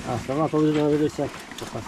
Ah, ça va, pas besoin d'enlever le sac. Ça passe.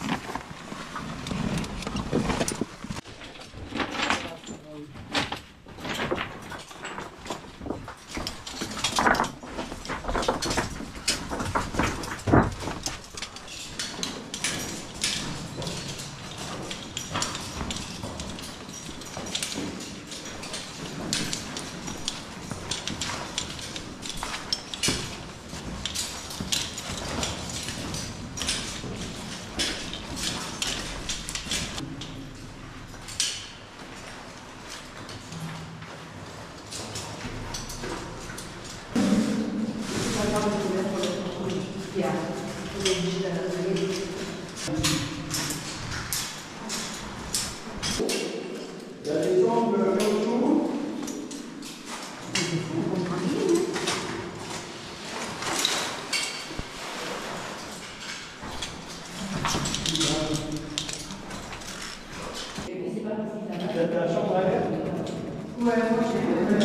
La chambre à l'air? Ouais, moi j'ai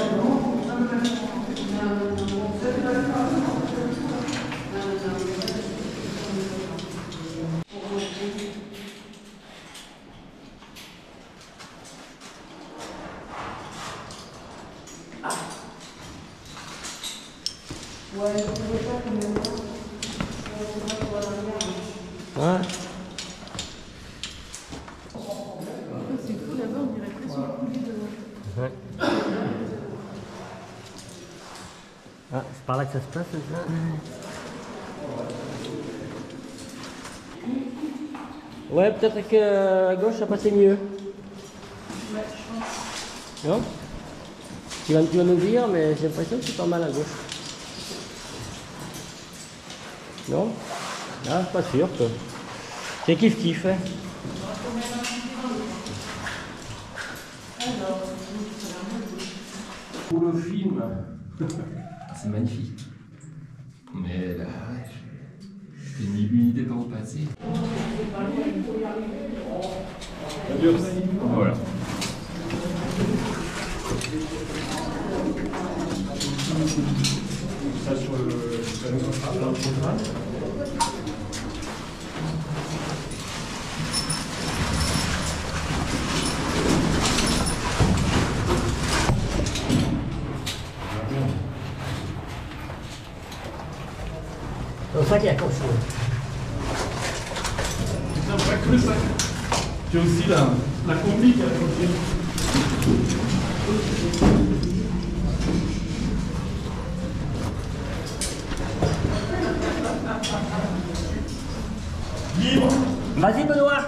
ouais, je ne pouvais pas combien de temps. Ouais. C'est fou là-bas, on dirait presque une coulée de... Ouais. Ah, c'est par là que ça se passe, c'est ça? Ouais, peut-être que à gauche ça passait mieux. Ouais, je pense. Non? Tu vas nous dire, mais j'ai l'impression que c'est pas mal à gauche. Non? Ah, pas sûr que. C'est kiff-kiff, hein? Pour le film, c'est magnifique. Mais là, j'ai une idée par où passer. Voilà. Ça sur le programme. C'est pour ça qu'il y a quelque chose. C'est vrai que le sac. Tu as aussi la combi qui est à côté. Libre. Vas-y, Benoît!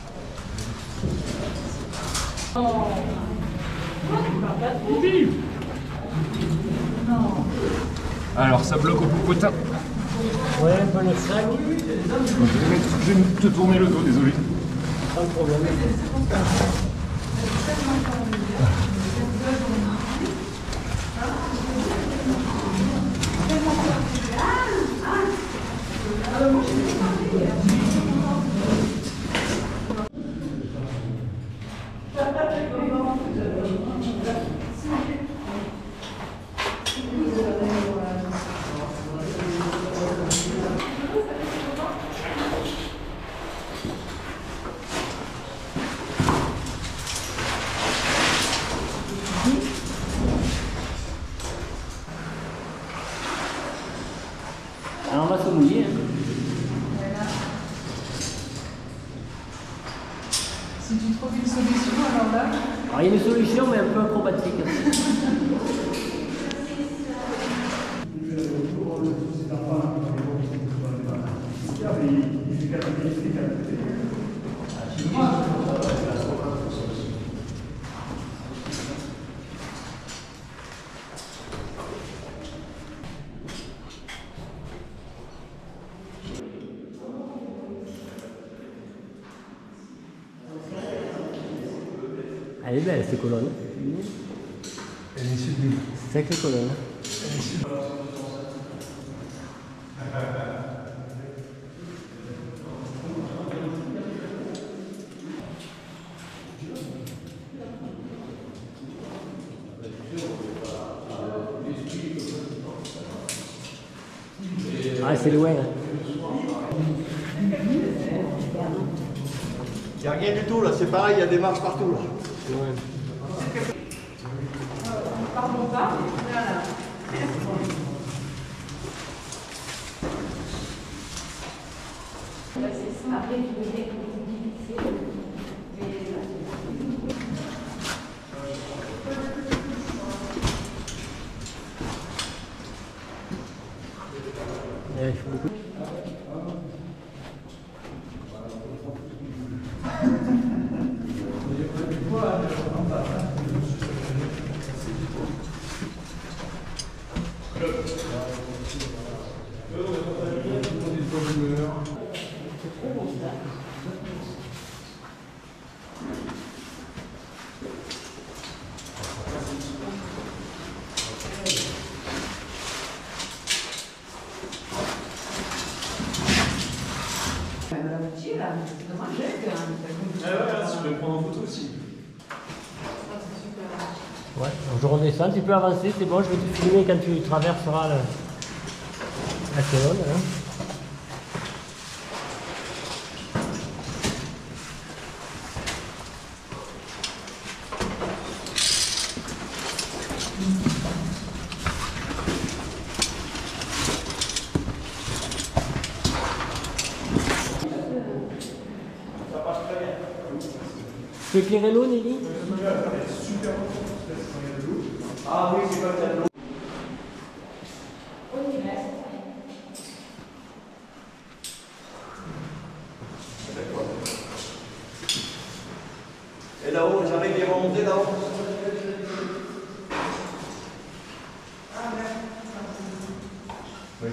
Alors, ça bloque au popotin. Ouais, un peu le sac, Je vais te tourner le dos, désolé. pas de problème. Alors on va se mouiller. Voilà. Si tu trouves une solution, alors là... Alors il y a une solution, mais un peu acrobatique. Elle est belle cette colonne. Elle est sublime. Sacrée colonne. Ah, c'est loin. Hein. n'y a rien du tout là, c'est pareil, il y a des marches partout là. Pardon pas. Voilà. C'est ça. Après, tu veux dire que c'est difficile. Il faut beaucoup. Je vais prendre en photo aussi. Ouais, donc je redescends, tu peux avancer, c'est bon, je vais te filmer quand tu traverseras la colonne. Hein. Tu peux éclairer l'eau, Nelly? Ah oui, c'est comme ça. Et là-haut, j'arrive, ils vont monter là-haut. Oui.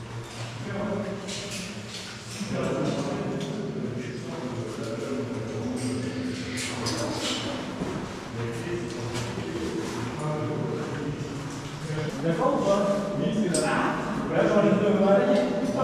D'accord ou pas? Oui, c'est là. Là, j'enlève le mal.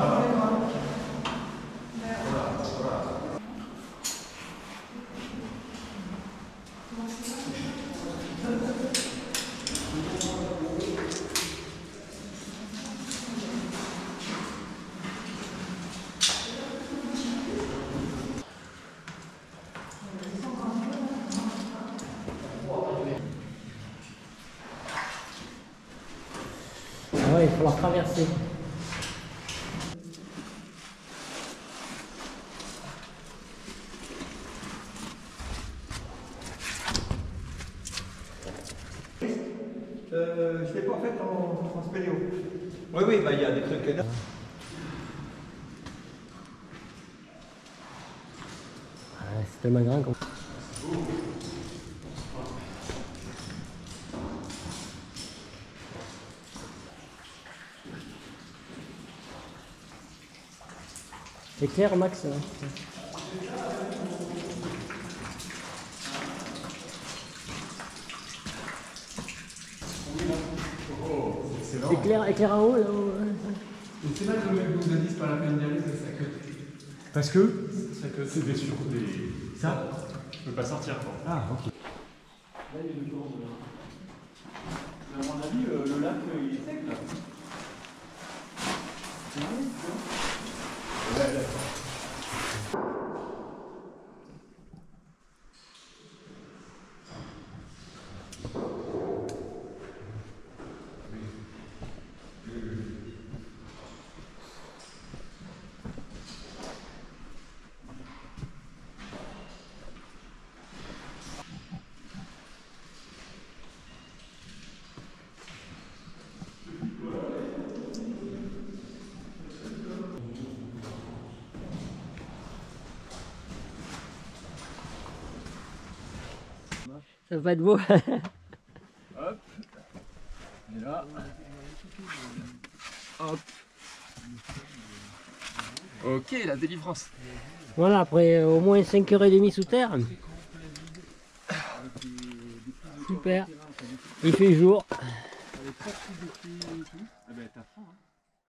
Ah ouais, il faut falloir traverser. Je l'ai pas fait en spéléo. Oui, oui, bah il y a des trucs là. Ouais, c'est tellement grand qu'on... C'est clair, Max? Hein. Éclair en haut, là-haut. C'est là que le mec nous a dit c'est pas la peine d'y aller, c'est sa queue. Parce que? C'est des sur des. Ça? Je peux pas sortir quoi. Ah, ok. Là il y a une course là. Mais à mon avis, le lac il est sec là. Ça va être beau. Hop. Et là. Hop. Ok, la délivrance. Voilà, après au moins 5h30 sous terre. Super. Il fait jour. Ah ben t'as faim hein.